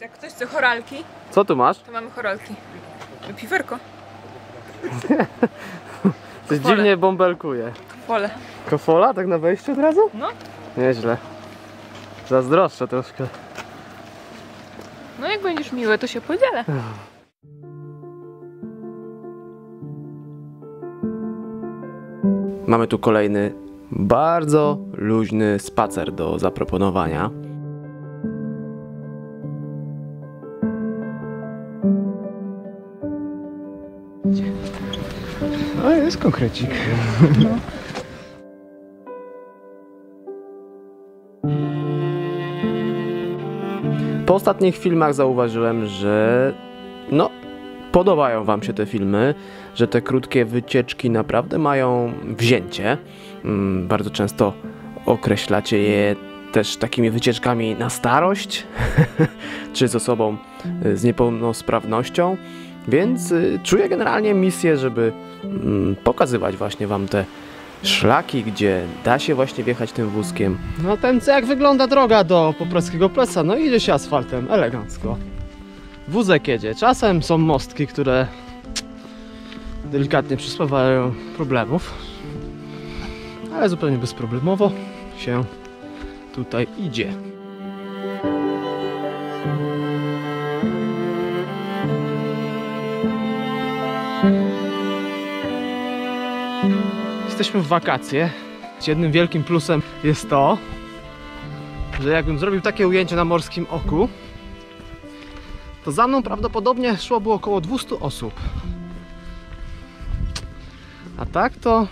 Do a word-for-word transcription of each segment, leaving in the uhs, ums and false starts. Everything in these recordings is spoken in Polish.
Jak ktoś chce choralki, Co tu masz? to mamy choralki. Piwerko. Coś dziwnie bąbelkuje. Kofole. Kofola? Tak na wejściu od razu? No. Nieźle. Zazdroszczę troszkę. No jak będziesz miły, to się podzielę. Mamy tu kolejny bardzo luźny spacer do zaproponowania. No jest konkrecik. No. Po ostatnich filmach zauważyłem, że no, podobają wam się te filmy, że te krótkie wycieczki naprawdę mają wzięcie. Mm, bardzo często określacie je też takimi wycieczkami na starość, czy z osobą z niepełnosprawnością, więc y, czuję generalnie misję, żeby mm, pokazywać właśnie wam te szlaki, gdzie da się właśnie wjechać tym wózkiem. No ten co jak wygląda droga do Popradzkiego Plesa, no idzie się asfaltem, elegancko. Wózek jedzie, czasem są mostki, które delikatnie przyspawają problemów, ale zupełnie bezproblemowo się tutaj idzie. Jesteśmy w wakacje. Jednym wielkim plusem jest to, że jakbym zrobił takie ujęcie na Morskim Oku, to za mną prawdopodobnie szłoby około dwieście osób. A tak to...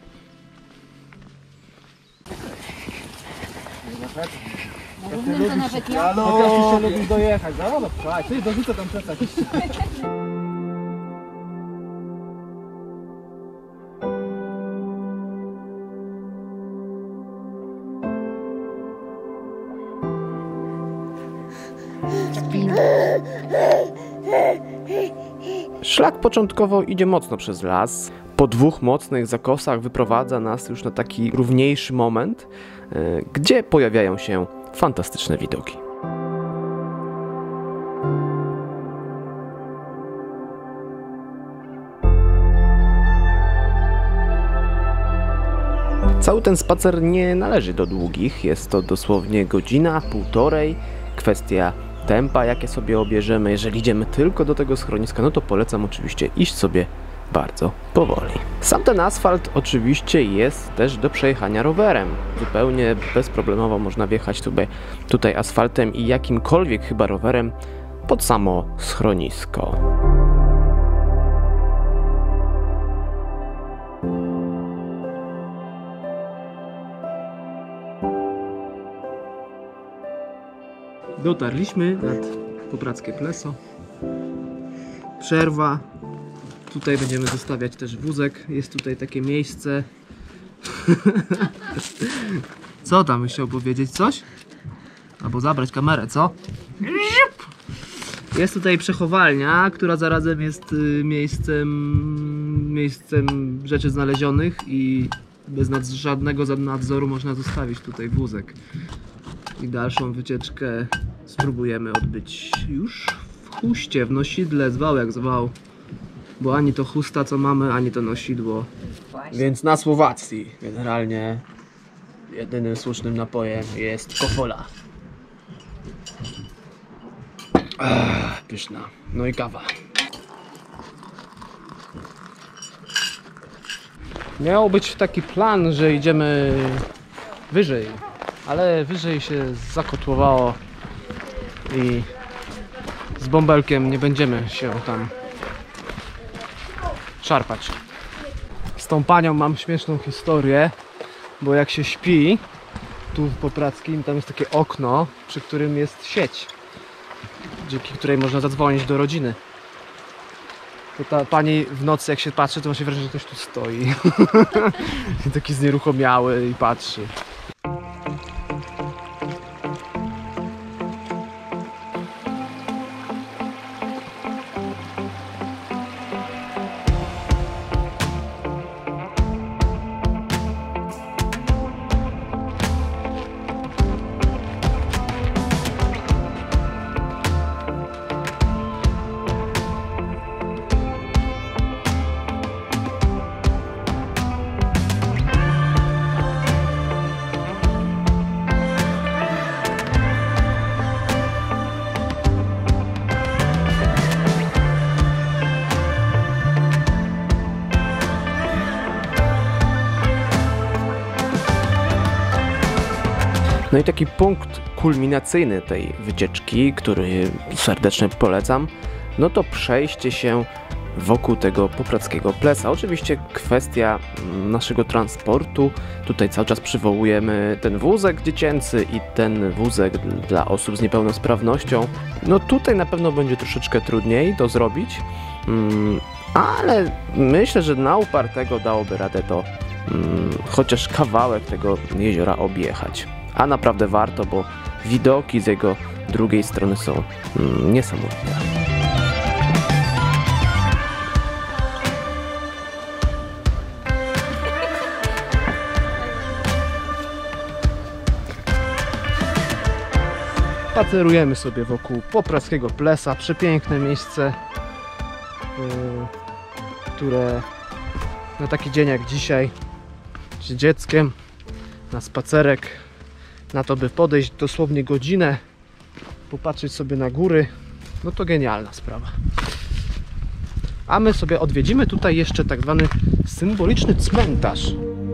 Halo! Ty lubisz dojechać, no no słuchaj, ty dorzucę tam plecak. Szlak początkowo idzie mocno przez las. Po dwóch mocnych zakosach wyprowadza nas już na taki równiejszy moment, yy, gdzie pojawiają się fantastyczne widoki. Cały ten spacer nie należy do długich, jest to dosłownie godzina, półtorej, kwestia tempa, jakie sobie obierzemy. Jeżeli idziemy tylko do tego schroniska, no to polecam oczywiście iść sobie bardzo powoli. Sam ten asfalt oczywiście jest też do przejechania rowerem. Zupełnie bezproblemowo można wjechać tutaj, tutaj asfaltem i jakimkolwiek chyba rowerem pod samo schronisko. Dotarliśmy nad Popradzkie Pleso. Przerwa. Tutaj będziemy zostawiać też wózek. Jest tutaj takie miejsce. Co tam byś chciał powiedzieć? Coś? Albo zabrać kamerę, co? Jest tutaj przechowalnia, która zarazem jest miejscem, miejscem rzeczy znalezionych i bez nad, żadnego nadzoru można zostawić tutaj wózek. I dalszą wycieczkę spróbujemy odbyć już w Chuście, w nosidle, zwał jak zwał. Bo ani to chusta co mamy, ani to nosidło. Więc na Słowacji generalnie jedynym słusznym napojem jest kofola. Ach, pyszna. No i kawa. Miał być taki plan, że idziemy wyżej, ale wyżej się zakotłowało i z bąbelkiem nie będziemy się tam szarpać. Z tą panią mam śmieszną historię, bo jak się śpi tu w Popradzkim, tam jest takie okno, przy którym jest sieć, dzięki której można zadzwonić do rodziny. To ta pani w nocy jak się patrzy, to ma się wrażenie, że ktoś tu stoi. I taki znieruchomiały i patrzy. No i taki punkt kulminacyjny tej wycieczki, który serdecznie polecam, no to przejście się wokół tego Popradzkiego Plesa. Oczywiście kwestia naszego transportu. Tutaj cały czas przywołujemy ten wózek dziecięcy i ten wózek dla osób z niepełnosprawnością. No tutaj na pewno będzie troszeczkę trudniej to zrobić, ale myślę, że na upartego dałoby radę to chociaż kawałek tego jeziora objechać. A naprawdę warto, bo widoki z jego drugiej strony są niesamowite. Spacerujemy sobie wokół Popradzkiego Plesa. Przepiękne miejsce, yy, które na taki dzień jak dzisiaj z dzieckiem na spacerek, na to by podejść dosłownie godzinę, popatrzeć sobie na góry, no to genialna sprawa. A my sobie odwiedzimy tutaj jeszcze tak zwany symboliczny cmentarz.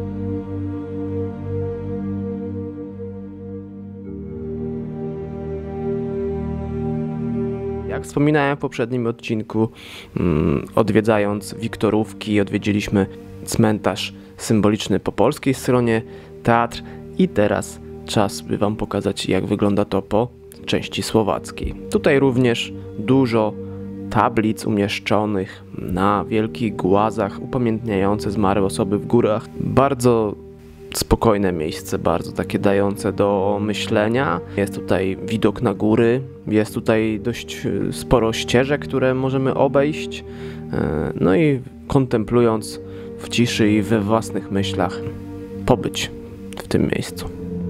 Jak wspominałem w poprzednim odcinku, odwiedzając Wiktorówki, odwiedziliśmy cmentarz symboliczny po polskiej stronie, teatr i teraz czas, by Wam pokazać, jak wygląda to po części słowackiej. Tutaj również dużo tablic umieszczonych na wielkich głazach upamiętniające zmarłe osoby w górach. Bardzo spokojne miejsce, bardzo takie dające do myślenia. Jest tutaj widok na góry, jest tutaj dość sporo ścieżek, które możemy obejść. No i kontemplując w ciszy i we własnych myślach pobyć w tym miejscu.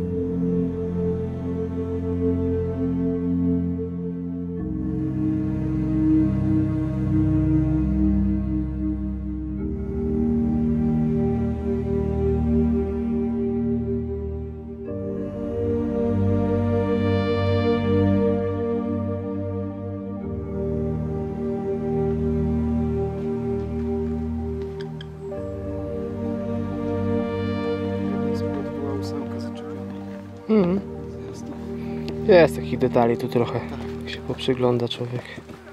Mm. Jest takich detali tu trochę, jak się poprzygląda człowiek.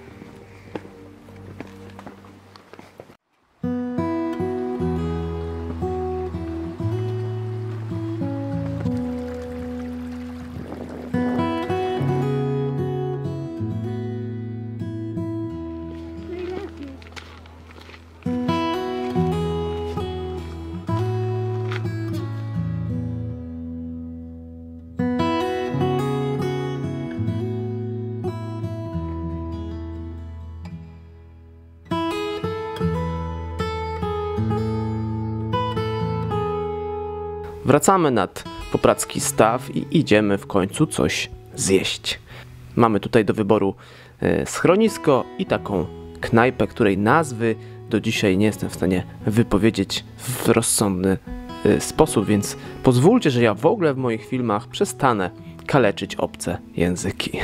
Wracamy nad Popradzki Staw i idziemy w końcu coś zjeść. Mamy tutaj do wyboru schronisko i taką knajpę, której nazwy do dzisiaj nie jestem w stanie wypowiedzieć w rozsądny sposób, więc pozwólcie, że ja w ogóle w moich filmach przestanę kaleczyć obce języki.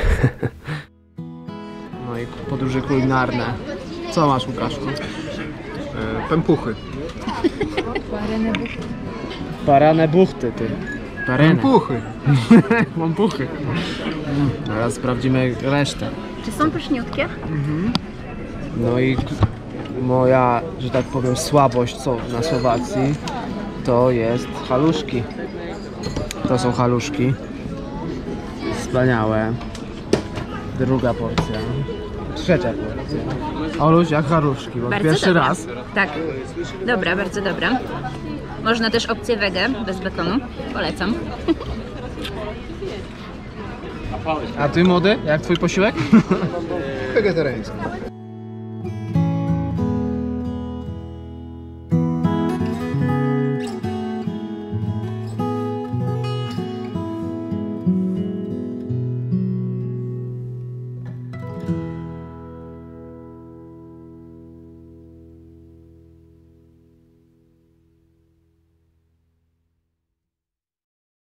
No i podróże kulinarne. Co masz, Łukaszku? E, pępuchy. Parane buchty, ty. Parene. Pępuchy. Pępuchy. Teraz sprawdzimy resztę. Czy są pyszniutkie? No i moja, że tak powiem, słabość co na Słowacji to jest haluszki. To są haluszki. Wspaniałe. Druga porcja. Trzecia porcja. Oluś, jak haluszki, bo Bardzo pierwszy dobra. raz. Tak. Dobra, bardzo dobra. Można też opcję wege, bez bekonu. Polecam. A ty, młody, jak twój posiłek? Wegetariański.